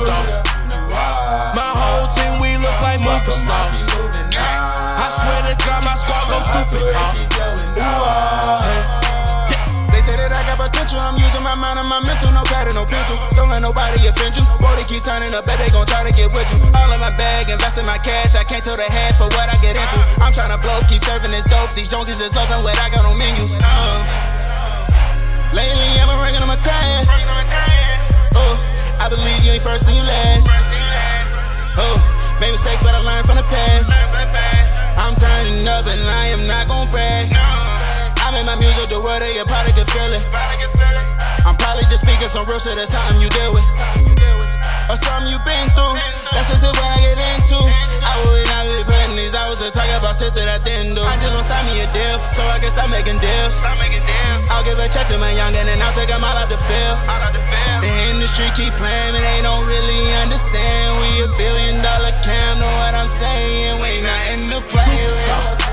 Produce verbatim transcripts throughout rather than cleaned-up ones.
superstars. My whole team, we look like movie stars. I swear to God, my squad go stupid, huh? They say that I got potential, I'm using my mind and my mental. No pad and no pencil, don't let nobody offend you. Boy, they keep turning up, bet they gon' try to get with you. All in my bag, investing my cash, I can't tell the half for what I get into. I'm tryna blow, keep serving this dope. These junkies is loving what I got on menus. uh. Lately, I've been ranking on my crying. Oh, I believe you ain't first and you last. Oh, made mistakes, but I learned from the past. I'm turning up and I am not gon' brag. I made my music the word that you probably could feel it. I'm probably just speaking some real shit, that's something you deal with, or something you been through. That's just it when I get into. I would not be putting these hours to talk about shit that I didn't do. I just want to sign me a deal, so I can start making deals. I'll give a check to my youngin' and I'll take them all out the field. The industry keep playing and they don't really understand. We a billion dollar cam, know what I'm saying? We ain't nothing to play with.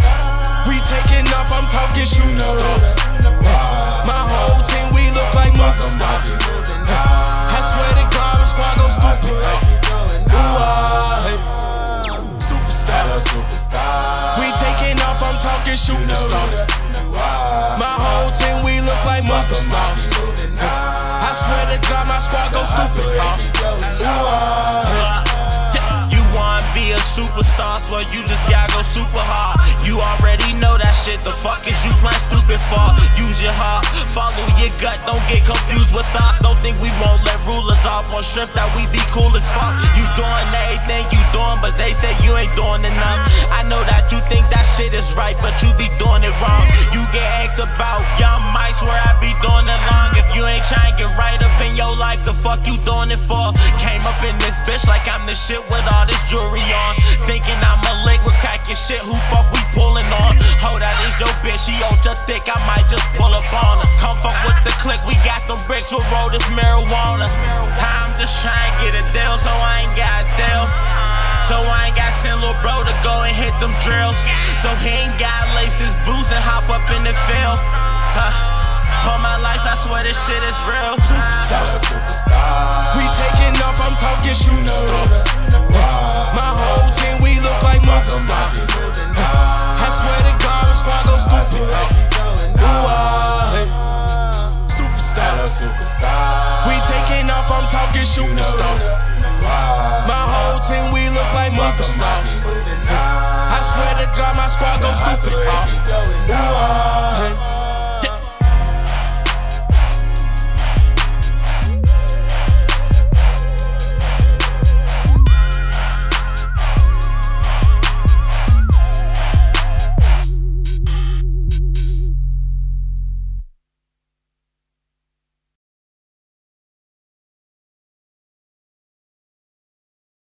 We taking off, I'm talking shooting stars. My whole team, we look like movie stars. I swear to God, my squad go stupid. Ooh, ah, hey. Superstar. We taking off, I'm talking shooting stars. My whole team, we look like movie stars. I swear to God, my squad go stupid. Ooh, ah, hey. You wanna be a superstar, so you just gotta go super hard. You already know that shit, the fuck is you playing stupid for? Use your heart, follow your gut, don't get confused with us. Don't think we won't let rulers off on strength that we be cool as fuck. You doing everything you doing, but they say you ain't doing enough. I know that you think that shit is right, but you be doing it wrong. You get asked about young mics where I be doing it long. If you ain't trying to get right up in your life, the fuck you doing it for? Came up in this bitch like I'm the shit with all this jewelry on. Thinking I'm a lick with cracking shit, who fuck we pulling on? Hold that is your bitch, she ultra thick, I might just pull up on her. Come fuck with the click, we got them bricks, we'll roll this marijuana. I'm just trying to get a deal, so I ain't got a deal. So I ain't got send lil' bro to go and hit them drills. So he ain't got lace his boots and hop up in the field. Huh. All my life, I swear this shit is real. Superstar. We taking off, I'm talking shooting stars. My whole team, we look like movie stars. I swear to God, my squad go stupid. Ooh, ah, hey. Superstar. We taking off, I'm talking shooting stars. My whole team, we look like movie stars. I swear to God, my squad go stupid. Ooh, ah, hey.